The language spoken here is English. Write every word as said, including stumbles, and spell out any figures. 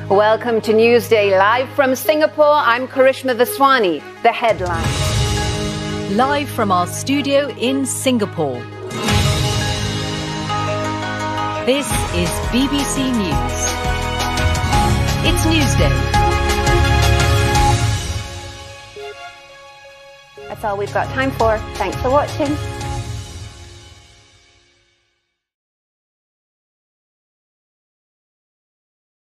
Welcome to Newsday, live from Singapore. I'm Karishma Vaswani. The headlines. Live from our studio in Singapore. This is B B C News. It's Newsday. That's all we've got time for. Thanks for watching.